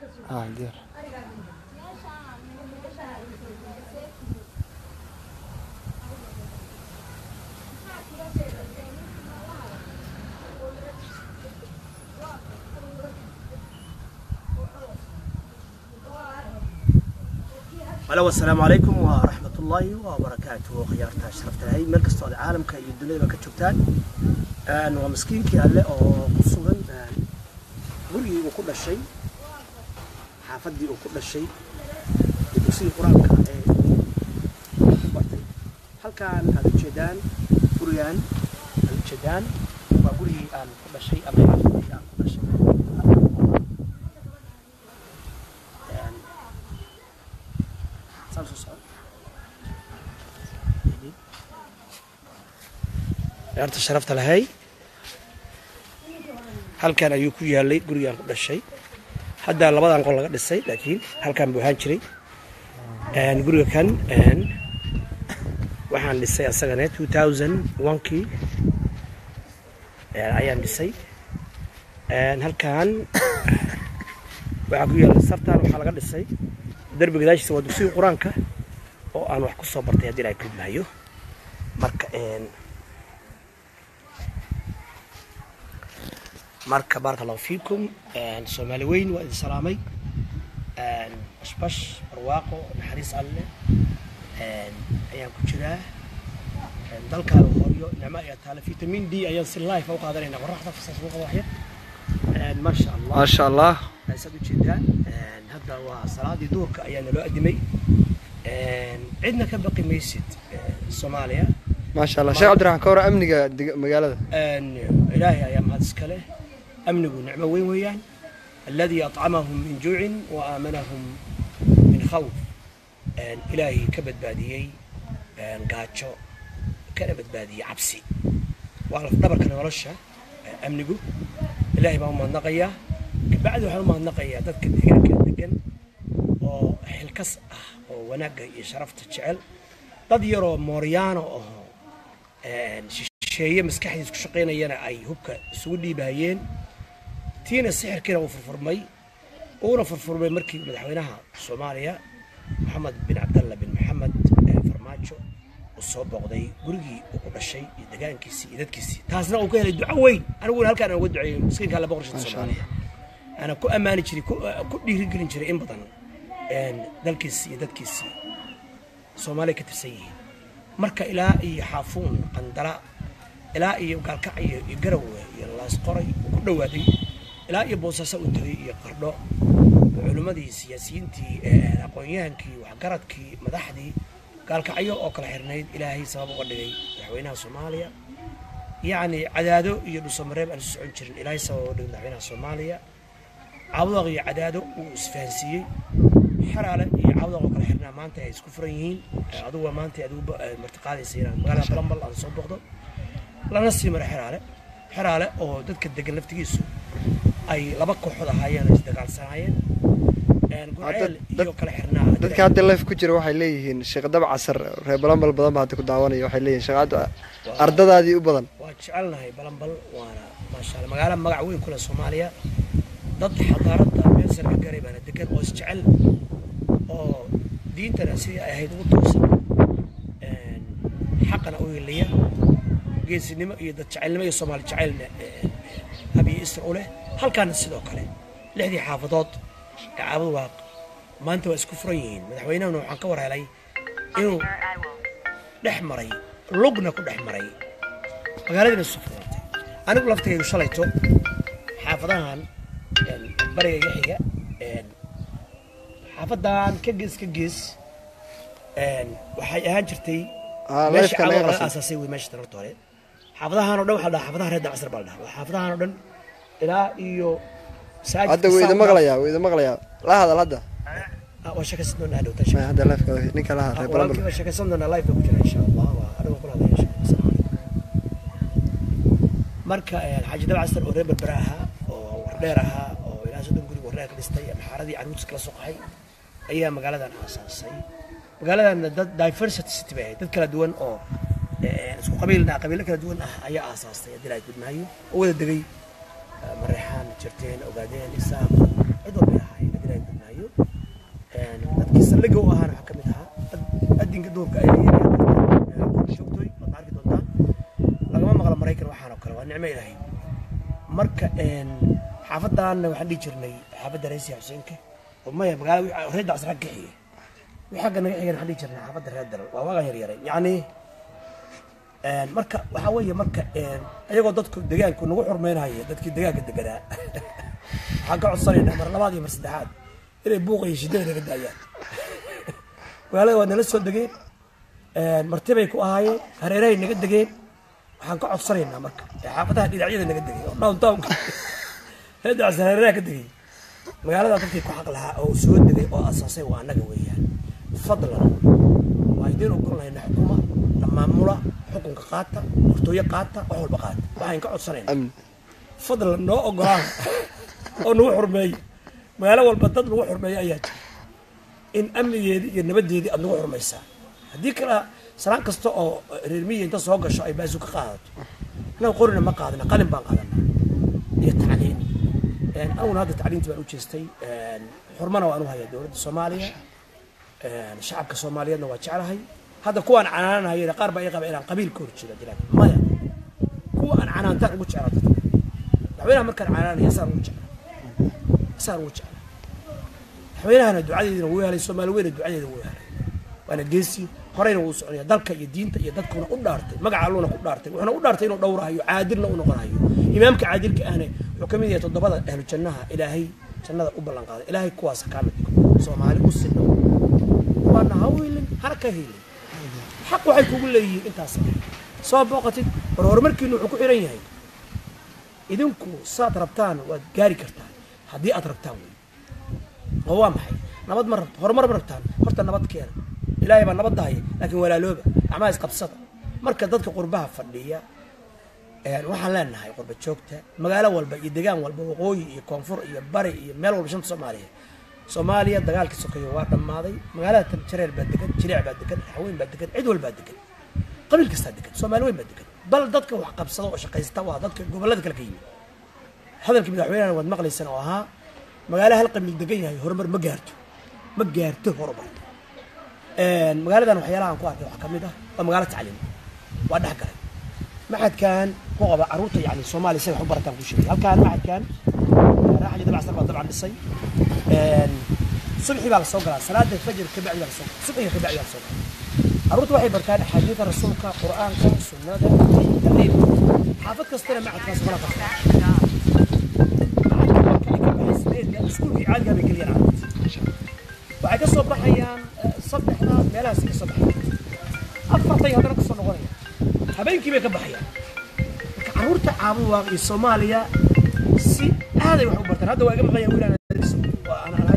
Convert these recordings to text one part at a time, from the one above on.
دير الو السلام عليكم ورحمة الله وبركاته. خيارتها شرفتها هاي مركز طول العالم كي الدنيا ما كتشوفتان ومسكين كي قال أو قصوا قولي وكل شيء حافظي وكل شيء يصير قرآن هل كان هذا الجدان قريان الجدان وقولي عن كل شيء أم حافظي عن كل شيء عرفت شرفت لهاي هل كان أيوكو يالي قريان كل شيء حتى لبعض نقول لك السيد لكن هل كان بوهان شري قريان كان وحن للسيد السنة 2001 كي أيام للسيد هل كان وعقويا السرطان وحلقة للسيد درب قداش سوى دوسي قرانك oo aan wax ku soo bartay hadii ay kulmaayo marka barakallahu fiikum Soomaali weyn waa idin salaamay ashbash barwaaqo naxariis alle ayaan ku jiraa dalkaaga hooyo nima ay taala vitamin D ayaan si live u qaadanayna qorraxda fasaas ugu qawaxya ما شاء الله أسد جدا هذا وصلاتي دورك أيام لو أدمي عندنا كبقي ميسيد الصومالية ما شاء الله شيخ عبد الرحمن كورة أمني مقالة إلهي أيام هذا السكالة أمني ونعمة وين ويان الذي أطعمهم من جوع وآمنهم من خوف إلهي كبد باديي قاتشو كبد باديي عبسي وعرف دبر كان ورشة أمني إلهي ما هم النقية بعد وحنا ما النقية تذكر دقن وحلكس ونقى شرفت الشعل تديروا موريانو شيء مسكحي شقينا ينا أي هبك سودي بهين تينا السحر كنا وفرفرمي ونا فرفرمي مركي مدحوينها الصومالية محمد بن عبد الله بن محمد فرماتشو الصوب قضي قرقي وكل شيء دقان كيسي إذا كيسي تاسنا وكيل الدعاء وين أنا أقول هل كان أنا ودعي مسكين كان لبغرش الصومالية أنا كل أماني شري كل رجل شري إن بطن ذا كيسي إذا كيسي الصومالية كتسيه مركا إلى يحافون قندراء إلى يقال كعي يقروا يلا سقري وكل وادي إلى يبوسس وتري يقرضوا علماء دي سياسيين تي أقوياء كي وحجرت كي مدحدي قال كعيو أو كل حرنيد إلهي سبب قدري نحوينها صوماليا يعني عداده يدوس مريب أن سعنشر إلهي سبب قدري نحوينها صوماليا عوضي عداده وسفانسي حرالة عوضه وكل حرنا ما أنت يسكفريين عدوه ما أنت عدوه مرتقال يصيران قال بلمبل أن صوب بقدر لا نسي مر حرالة أو تذكر دقل نفتيسو أي لبقوا حدا هايان يستقال سناين dadka hadda live ku jira waxay leeyihiin sheekh dab casar reer balambal badan baa ku daawanaya waxay leeyihiin sheekh ardadaadii u badan waa jecelnahay balambal waana ma sha Allah magaalo magac weyn kula Soomaaliya dad xadaarada meesha ka garay bana degan oo isjecel oo diintana si ay ahayd ugu toosan xaqana oo yeelaya geesinimo iyo dad jecelnimo iyo Soomaali jecelna habi Israa'iil halkan sidoo kale lixdii xaafadood كعبد واق ما أنت واسكفرين مدحوينا ونوحان كور علي إنه دحمري لقنا كل دحمري قالوا لنا السفرات أنا قلت له شليته حافظان بري يحيى حافظان كجس وحي هاجرتي ماشي على أساسي وماشي ترى حافظها أنا حدا حافظها رد عصر بالله وحافظها أنا إلى إيو هذا وإذا مغليا لا هذا لا هذا وشكسنا هذا تشوف هذا لايف نيك لها والله وشكسنا لايف بكرة إن شاء الله وأنا بقول هذا إن شاء الله مركا الحاج دبع عصر قريب براها ورديرها وإلى زود نقول وراك لستي محاردي عروس كلا سقحي أيام مقالة أنا أساسي مقالة أن دايفرسيتي ستبعي تذكر دون أو سو قبيلنا كلا دون أي أساسي دلائل بدمايو أول دقي مريحان جرتين أو بعدين إسام عدوا بها هاي بدنا saldhigga u ahaana waxaa ka mid ahaa adinka duurka ay joogtooy waad arki doontaan lagama maqla maraykan waxaan oo kale waa nicmo ilaahay marka xaafadaanna waxaan dhihi jirnay xaafadda reesiya xuseenka oo maya magaalada reer dacas rag kaxiye wixii xagga naga xigan waxaan dhihi jirnay xaafadda reer daral waa waagaan yaryaray yacni marka waxaa weeye marka ayagoo dadku deegaanku nagu xurmeynaya dadkii deegaanka deganaa waxaan ka codsanaynaa mar labaad iyo mar saddexaad inay buuqa iyo shidada naga daayaan magaalada waa nala soo degeen martibay ku ahaayeen hareerahay naga degeen waxaan ka codsanaynaa marka xaafadaha dhinacyada naga degay oo downtownka reedaas hareeraha ka degay magaalada dadkii ku xaq lahaa oo soo degay oo asaasay waa annaga weeyaan fadlan waa idiin ogolnaynaa xukuma la maamula xukunka qaata hortooyo qaata wax walba qaata waxaan ka codsanaynaa fadlan noo ogolaan oo nagu xurmeeyo magaalo walba dad lagu xurmeeyo ayaa jira in amnigeedii iyo nabadeedii aad nagu xurmaysaa haddii kale salaan kasta oo reer miyi inta soo gasho ay baasu ka qaadato annaga qorina ma qaadana qalin baan qaadanaa iyo tacliin aniguna hadda tacliintii baan u jeestay xurmana waan u hayaa dowladda soomaaliya shacabka soomaaliyeedna waa jeclahay hadda kuwaan canaanahayena qaar baa ii qaba inaan qabiil ka horjeeda jiraan maya kuwa aan canaantaan ugu jeclaa dadka madaxweynaha markaan canaanaya asaan ugu jeclaa madaxweynahana ducadeedina wuu helay soomaali weyna ducadeeda wuu helay waana geesi horeyna wuu soconaya dalka iyo diinta iyo dadkuna u dhaartay magaca alluuna ku dhaartay wuxuuna u dhaartay inuu dhowrahayo caadilna u noqonayo imaamka caadilka ahne wuxuu ka mid yahay 7 ahlu jannaha ilaahay jannada u ballan qaaday ilaahay kuwaas ka mid soomaali u sinno waana hawilin harka helin xaq waxay kugu leeyihiin intaas soo booqatid horumarkiinu wuxuu ku xiran yahay idinku saad rabtaan waad gaari kartaan haddii aad rabtaan oo waa maxay nabad ma rabto horumar ma rabtaan horta nabad keena ilaahay baa nabad dahay laakiin walaalooba gacmaha isqabsada marka dadka qurbaha fadhiya waxaan leenahay qurba joogta magaalo walba iyo deegaan walba waqooyi iyo koonfur iyo bari iyo meel walba shanta Soomaaliya dagaalkii sokeeye waa dhammaaday magaalada Tanjareer baa degan Jilic baa degan Haween baa degan cid walba degan qabiil kasta degan Soomaali weyn baa degan bal dadka wax qabsada oo shaqaysta waa dadka gobolada kala ka yimid hadalkii madaxweynaha waad maqlaysaan oo ahaa magaalo hal qabiil degan yahay horumar ma gaarto horumar magaaladan waxyaalaha aan ku arkay waxa kamid ah waa magaalo tacliin waa dhaxgalay maxadkan ku qaba caruurta yani Soomaali say wax u barataan ku sheegay halkaan maxadkan raaxada dabacsan baa dabcan dhisay subaxii baa la soo galaa salaada fajr ka bacdi la soo subaxii ka bacdi la soo caruurtu waxay bartaan xadiiska rasuulka quraanka sunnada tariiq xaafad kastana maxadkaas kala qabta iskuulkii caadiga bay geliyaan waxay ka soo baxayaan saddexda meelahaas ka soo baxayaan afartay haddana ka soo noqonayaan habeenkii bay ka baxayaan marka caruurta caabuwa ee Soomaaliya si aaday wax u bartaan hadda waa iga maqlayaan wiilaan aan ahay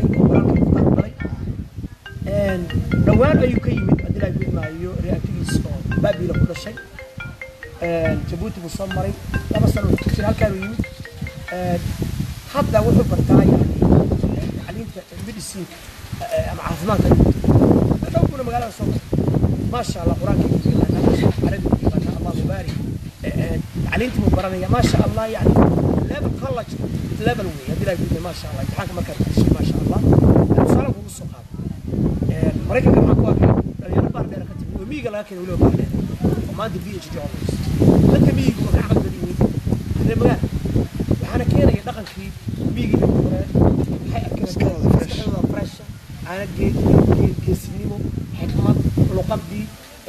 dhawaan ayuu ka yimid adilaa gudmaayo reactivities oo baabila ku dhashay Djibouti buu soo maray 2 sano ku jira halkaan uu yimid hadda wuxuu bartaa yani tacliinta medicine ama caafimaadka hadda kuna magaalada soo ma sha Allah quraanka carabi Allah mubarak tacliinta mu baranaya ma sha Allah yani level college level way adilaa gudmaayo ma sha Allah imtixaanka markaa ma sha Allah sala ku soo qaad maraykanka waxaa ku arkay dhalinyaro baar dheer ka timid oo miyiga laga keenay weliba baar dheer oo maanta PhD honors dadka miyiga waa gacmo badan yihiin reer magaal waxaana keenaya dhaqankii miyiga lagu koray waxay arkeen fresh ana geesinimo xikmad luqadii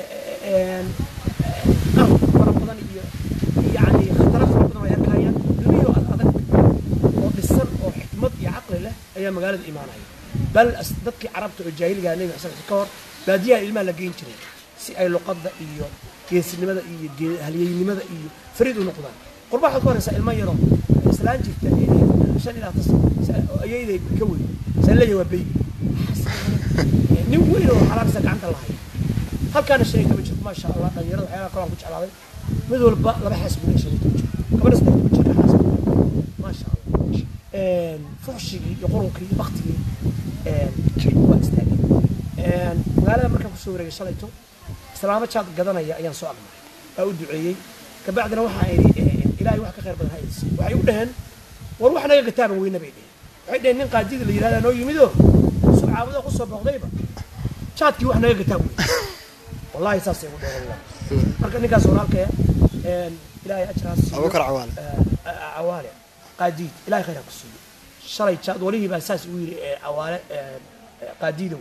fara badan iyo yani khataraad fara badan ay arkayaan ilmiyo adag oo dhisan oo xikmad iyo caqli leh ayaa magaalada imaanaya bal dadkii carabta oo jaahiliga nabi xasan ka hor baadiyaha ilmaha la geyn jiray si ay luqadda iyo geesinimada iyo halyeynimada iyo fariid u noqdaan qurbaha ku horeysa ilmo yaro islaan jirta shan ilaa ayayday ka weyn salay waa bay nin weyn oo xalaaqsa gacanta lahayd halkaana shay ka jiro ma sha Allah dhalinyarada waxyaalaha kale ku jeclaaday mid walba laba xasbi shay ku jiro gabadha saddex ku jiro xasbi ma sha Allah fuxshigi iyo qurunkii iyo waqtigii waa istaagay magaalada markaan ku soo wareegay shalayto islaamo jaad gadanaya ayaan soo aqbalay baa u duceeyey ka bacdina waxaa ilaahay wax ka khayr badan haysi waxay u dhaheen war wax naga kitaaban weyna bay dhaheen waxay dhaheen nin qaadida la yiraahdo noo yimido sucaabada ku soo booqdayba jaadkii wax naga gataa wey wallahi saasay ugu dheereeyaan marka ninkaas walaalkaya ilaahay ajraas abubakar cawaale cawaale qaadiid ilaahay khayr ku siiyo shalay jaad walihii baa saas ugu yiri cawaale qaadiidow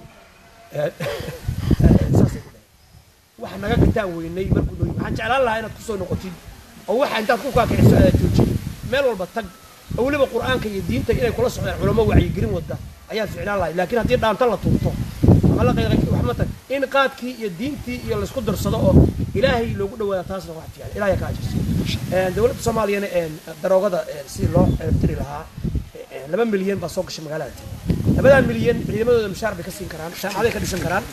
saasay ku dheereeyaan wax naga gataa weynay markuu dhow waxaan jeclaan lahaa inaad ku soo noqotid oo waxa intaad ku kaakiciso aad joojin meel walba tag waliba quraanka iyo diinta inay kula socdaan culamo wacyi gelin wada ayaa ficnaan lahayd laakiin haddii dhaanta la tuurto wala qayqay wax ma tag in qaadkii iyo diintii iyo la isku darsado oo ilaahay loogu dhawaado taasna wax fiican ilaahay ka ajirso dawladda Soomaaliyeena daroogada si loo tiri lahaa 2 milyan baa soo gashay magaalada 2 milyan ciidamadooda mushaar bay ka siin karaan shaqaday ka dhisan karaan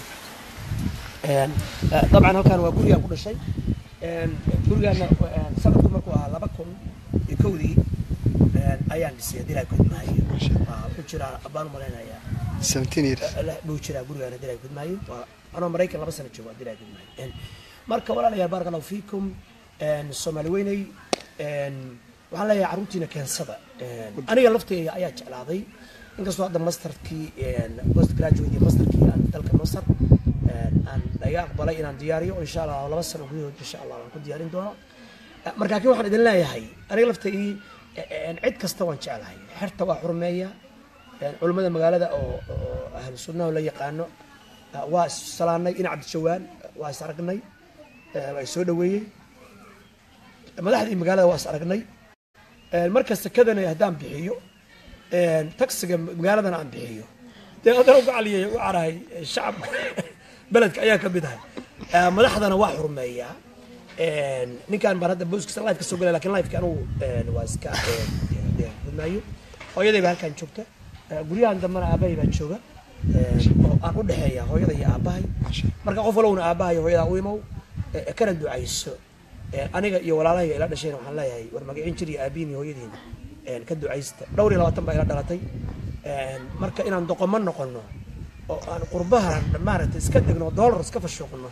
طبعا halkan waa guriga ku dhashay gurigana sanadku markuu ahaa 2000 ayaan dhisay dilay ku maayo wuxuu jiraa abaan maleynaya 17 years la buu jiraa gurigana dilay ku maayo ana Mareykan 2 sano joogo dilay ku maayo marka walaalayaal barakallahu fiikum Soomaali weynay waxaan leeyahay caruurtiina keensada aniga laftayga ayaa jeclaaday inkastoo hadda masterkii post graduate masterkii aan dalka Masar aan laga aqbalay inaan diyaariyo insha Allah 2 sano gudahood insha Allah waan ku diyaarin doonaa marka laakiin waxaan idin leeyahay aniga laftayga cid kasta waan jeclahay xirta waa xurmeeya culimada magaalada oo ahlu sunnah la yaqaano waa salaanay in Cabdi Jawaan waa is aragnay way soo dhaweeyay madaxdii magaalada waa is aragnay marka sakadana hadaan bixiyo taksiga magaaladana aan bixiyo deeqadana uga caliyay u carahay shacabka beledka ayaa ka mid ah madaxdana waa xurmeeya ninkan bar hadda booskiisa live ka soo galay laakiin live kan uu waa iska gudmaayo hooyaday baa halkan joogta guriyahan dambana aabahay baa jooga oo aan u dhaxeeya hooyada iyo aabahay marka qof walowna aabahay hooyada u imow kana ducayso aniga iyo walaalahay ila dhasheen waxaan leeyahay war magacin jiri aabiin iyo hooyadiina ka ducaysta dhowr iyo 20 baa ila dhalatay marka inaan doqomo noqono oo aan qurbaha maaragtay iska degno dollar iska fashuqno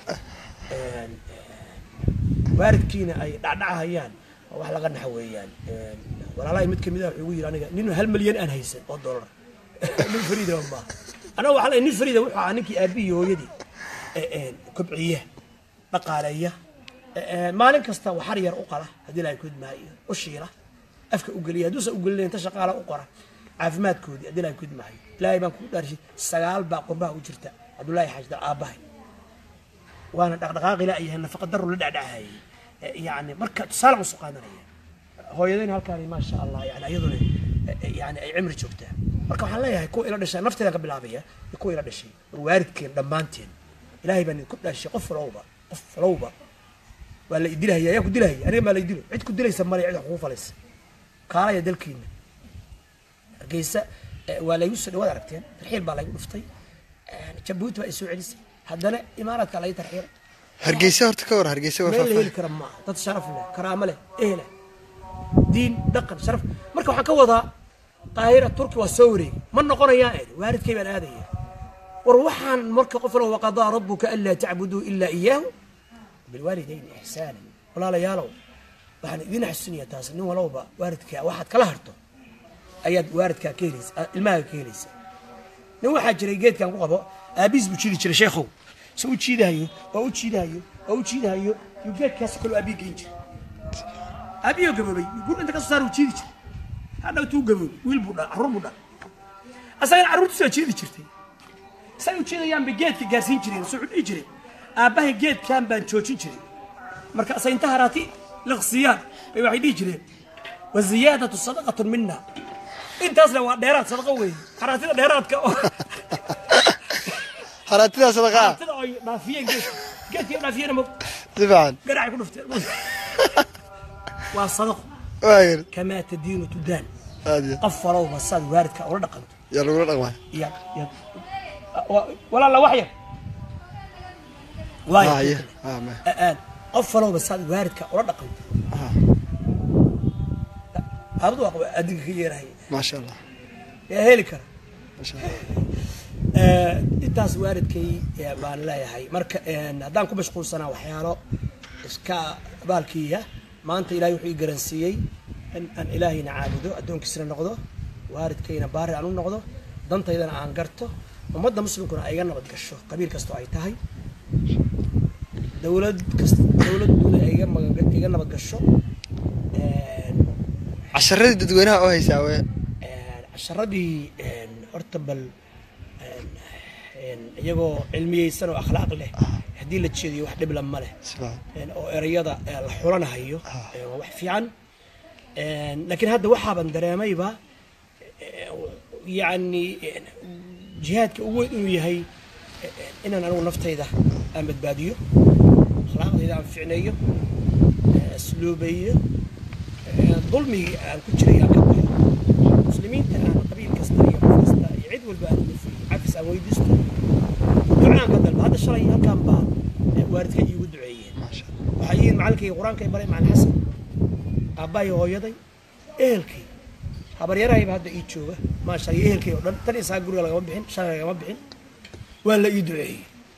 waaridkiina ay dhacdhacayaan wax laga naxweeyaan walaalahay mid kamid ah wuxuu yiri aniga nin 1 milyan aan haysan oo dollar nin fariida ma ana waxa la nin fariida wuxuu aan ninkii aabi iyo hooyadii kubciye dhaqaaleeya maalin kasta waxar yar u qala hadii la kudmaayo u shiila afka u galiya haduu sa u galin inta shaqaala u qora caafimaadkoodii hadii la kudmaayo ilaahay baan ku dharshay 9 baa qurbaha u jirta Abdullaahi Xaajda aabahay وانا دقدقاق لا ايها نفقه در ولا دعدعاي يعني marka tusaale u suqaadanaya hooyadeen halkaan ma sha Allah yani ayaduna yani ay cimri joogta marka waxaan leeyahay ku ila dhashay nafteeda ka bilaabaya ku ila dhashay waaridkeen dhamaanteen ilaahay baan ku dhashay qof lowba wala idilaya yaa ku dilaya aniga ma la idilo cid ku dilaysa mari cid xuquuq falaysa kaalaya dalkiina geesa wala yusoo wada aragteen tarxiil baa la igu dhuftay jabuuti baa isoo celisay haddana imaaraadka la tarxiil hargeysa horta ka war hargeysa waa faafay karama dad sharaf leh karaama leh ehla diin dhaqan sharaf marka waxaan ka wadaa qaahira turki waa soo wareey ma noqonayaa waaridkay baan aadaya war waxaan marka qof loo waqada rabbuka alla ta'budu illa iyyahu bil walidayn ihsana wala la yaalo waxaan idin xasuuniyaa taas nin walowba waaridka waxaad kala harto ayaad waaridka ka helaysa ilmaha ka helaysa nin waxa jiray geedkan ku qabo aabiis buu jiidi jiray sheekhow soo jiidayo oo u jiidayo yu geedkaas kale aabi geyn jiray aabiyo gababay guur inta ka soo saar u jiidi jiray hadda tuu gabay wiil buu dhaa carruur buu dhaa asaga carruurtu soo jiidi jirtay say u jiidayaan bi geedka gaarsiin jireen soo xudhi jiray aabahay geedkan baan joojin jiray marka asay inta harati liqsiyaan bay waxay dhigi jireen wa ziyadatu sadaqatun minna intaas la waa dheeraad sadaqa weey haratida dheeraadka haratida sadaqa haratida ay dhaafiyeen geedkii dhaafiyeen ma dibaan garac ku dhufteen waa sadaqo waayir kama tadiinu tudaan aadi qafaro wasad waaridka oo dhaqanto ya lagu dhaqmaa ya wala la waxyar waayir ma qafaro wasad waaridka oo dhaqanto هذا هو أديك يراهي ما شاء الله يا هيلكر ما شاء الله intaas waaridkay baan leeyahay marka hadaan ku mashquulsanaa waxyaalo iska baalkiya maanta ilaahay wuxuu garansiiyay in aan ilaahayna caabudo adoonkiisna noqdo waaridkayna baari aan u noqdo dantaydana aan garto ummadda muslimkuna ay iga nabad gasho qabiil kastoo ay tahay dowladuna ay iga nabad gasho casharadii dadweynaha oo haysaa we casharadii horta bal iyagoo cilmiyeysan oo akhlaaq leh haddii la jeediyo wax dhib lama leh oo erayada la xulanahayo waa wax fiican laakiin hadda waxaaban dareemayba yani jihaadka ugu weyn inuu yahay inaan anigu naftayda aan badbaadiyo akhlaaqdayda aan ficneeyo asluubeeyo dulmigii aan ku jiray aan ka baxo muslimiinta aan qabiil kasta iyo qof kasta iyo cid walba aan cafis aan weydiisto ducaan ka dalba hadda shalay halkaan baa waalidkay iigu duceeyeen waxaa yihiin macalinkayga qur-aanka baray macalin xasan aabbahay hooyaday ehelkay habaryarahayba hadda ii jooga maasha iyo ehelkay oo dhan tan isaa guriga lagama bixin shalay lagama bixin waa la ii duceeyey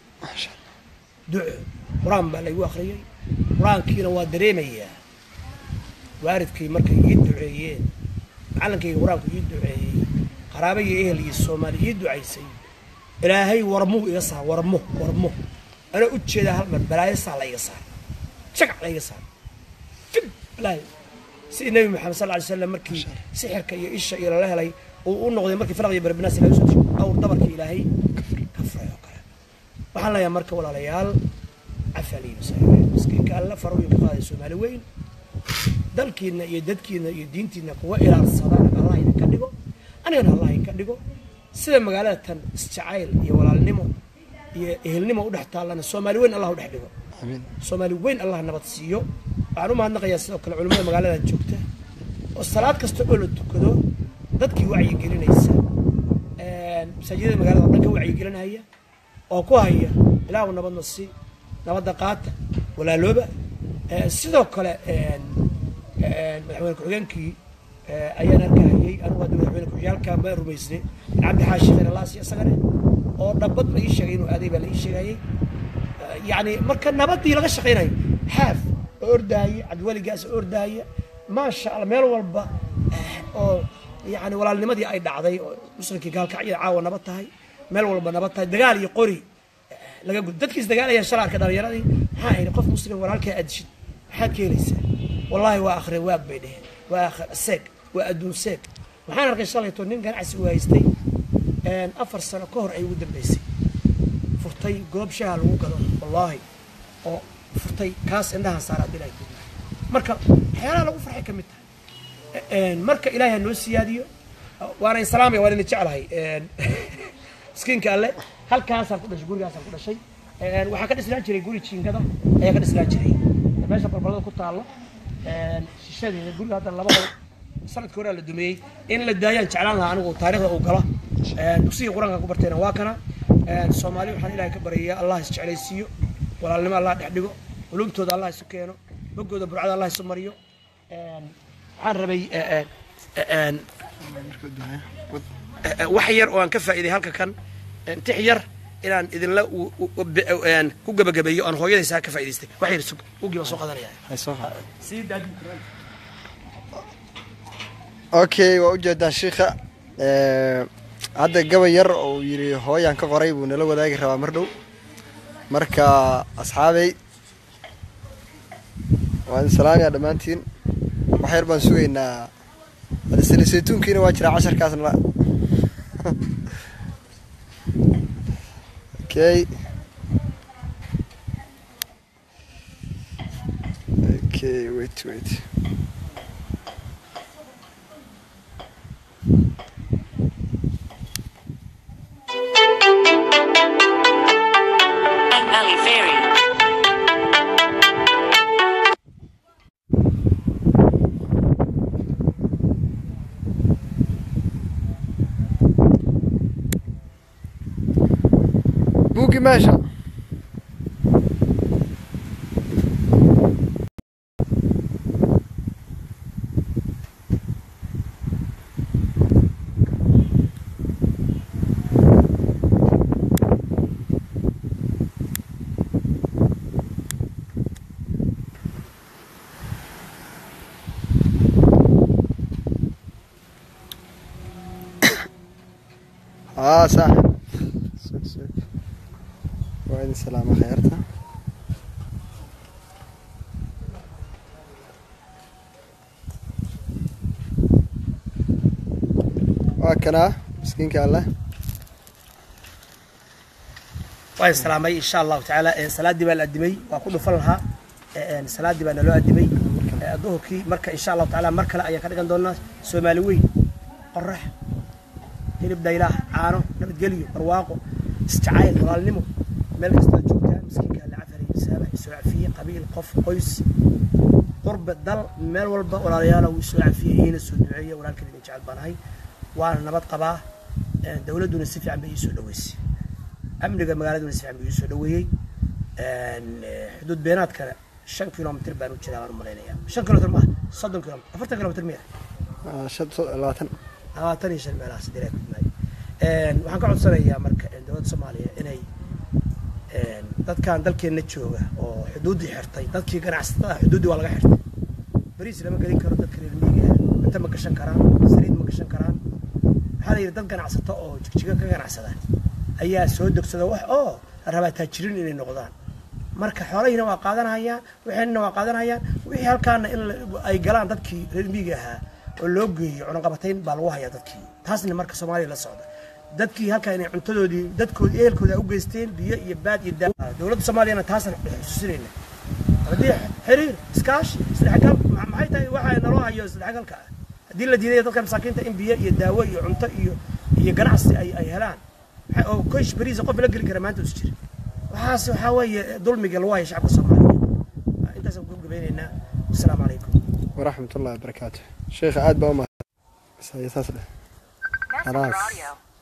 duco qur-aan baa laygu akhriyey qur-aankiina waa dareemayaa waalidkay markay ii duceeyeen macalinkayga qur-aanku ii duceeyey qaraaba iyo ehel iyo soomaali ii ducaysay ilaahay warmuu iga saar warmo ana u jeedaa hal mar balaayo saa la iga saar shagac la iga saar fid balaayo si nabi maxamed sal alay slam markii sixirka iyo isha iyo lala helay uu u noqday markii falaq iyo barbinaas ilahay soo dishay awr dabarka ilaahay ka furay oo kale waxaan leeyahay marka walaalayaal cafaliyo miskiinka alla faruuyin ka qaaday soomaali weyn dalkiina iyo dadkiina iyo diintiina kuwa ilaalsadaan allah idinka dhigo anigana allah idinka dhigo sida magaalada tan isjacayl iyo walaalnimo iyo ehelnimo u dhex taallana soomaali weyn allah u dhex dhigo soomaali weyn allah nabad siiyo waxaan u mahadnaqayaa sidoo kale culimmada magaaladan joogta oo salaad kasta oo la tukado dadkii wacyigelinaysa masaajidada magaalada oo dhan ka wacyigelinaya oo ku haya ilaahu nabadna sii nabadda qaata walaalooba sidoo kale madaxweyne ku-xigeenkii ayaan arkahayay anigu hadda madaxweyne ku-xigeenkaan baan rumaysnay cabdi xaashi khayr allah si isagane oo dhabbad la ii sheegay inuu aaday baa la ii sheegayay yani marka nabaddii laga shaqaynayo xaaf oo ordaaya cabdiweligaas oo ordaaya maasha allah meel walba oo yani walaalnimadii ay dhacday oo muslimkii gaalkacyada caawa nabad tahay meel walba nabad tahay dagaal iyo qori laga gud dadkiis dagaalayaan shalay arka dhalinyaradii maxaa yidhi qof muslim walaalkaa adishid maxaad ka helaysaa wallaahi waa akhre waag bay dheheen waa akhre seeg waa adduun seeg waxaan arkay shalayto nin ganacsi u haystay 4 sano ka hor ay ugu dambaysay furtay goob shaha lagu gado wallaahi oo furtay kaas indhaha saaraa dilay marka waxyaalaha lagu farxay ka mid tahay marka ilaahay noo siyaadiyo waana islaamay waan idin jeclahay miskiinka alle halkaasaan ku dhashay gurigaasaan ku dhashay waxaa ka dhisnaan jiray guri jiingada ayaa ka dhisnaan jiray meesha balbalada ku taallo shishadeeda guriga hadda labada sanadkii hore la dumeeyey in la daayaan jeclaan lahaa anigu taariikhda uu galo dugsiga qur-aanka ku bartayna waa kana soomaali waxaan ilaahay ka baryayaa allah is jeclaysiiyo walaalnimo allah dhex dhigo qulubtooda allah isu keeno bogooda burcada allah isu mariyo waxaan rabay wax yar oo aan ka faa'iiday halka kan tix yar inaan idinla ku gabagabeeyo aan hooyadaysaa ka faa'iidaystay wax yar ugi baan soo qadanaya okay waa ujeedaa shiikha hadda gabay yar oo yiri hooyaan ka qoray buu nala wadaagi rabaa mar dhow marka asxaabay waan salaamaya dhammaantiin wax yar baan sugaynaa hada saytuunkiina waa jira casharkaasna okay wait Valley Ferry. بوقي ماشي صح سوق سوق وعيد السلامة خيرته وكنا مسكينك الله واي سلامي إن شاء الله تعالى صلاة دي بالأدمي وأكون فلها صلاة دي بأنا لو أدمي ظهركي مركا إن شاء الله تعالى مركا لا يكاد عندنا سومالوي قرح هنبدأ إله عانو نبت قليو رواقو استعايل والنمو ملك استوجبتها مسكينك اللي عفري سامح يسوع فيه قبيل قف قيس قرب الدل مال والبا ولا رياله ويسوع فيه هنا السودعية ولا كذا يجعل بناي وأنا نبت قباه دولة دون السفي عم بيسوع دويس أمريكا مقالة دون السفي عم بيسوع دويه حدود بينات كذا 5 كيلومتر بانو جرا مرينيا 5 كيلومتر ما 30 كيلومتر 40 كيلومتر مية شد 20 20 meelahaas direct waxaan ka codsanayaa marka dawladda Soomaaliya inay dadkan dalkeena jooga oo xuduudii xirtay dadkii ganacsatada xuduudii waa laga xirtay bariis lama gelin karo dadka reer miyiga inta ma gashan karaan saliid ma gashan karaan waxa la yiri dad ganacsato oo jigjiga ka ganacsada ayaa soo degsada wax oo raba taajirin inay noqdaan marka xoolahina waa qaadanayaan waxayna waa qaadanayaan wixii halkaana in ay galaan dadkii reer miyiga ahaa oo loo geeyo cunaqabatayn baa lagu hayaa dadkii taasna marka Soomaaliya la socda dadkii halka inay cuntadoodii dadkoodii ehelkooda u geysteen biyo iyo baad iyo dawladda Soomaaliya taasna xusuusinayna hadii xiriir iskaashi isdhexgal maxay tahay waxa naloo hayo isdhexgalka hadii la diiday dadka masaakiinta in biyo iyo daawo iyo cunto iyo ganacsi ay helaan oo koosh bariis qof la gali kara maanta u jira waxaas waxa weeye dulmiga lagu hayo shacabka Soomaaliyeed intaas ku gabeynayna assalaamu alaykum ورحمة الله وبركاته شيخ عاد بوما خلاص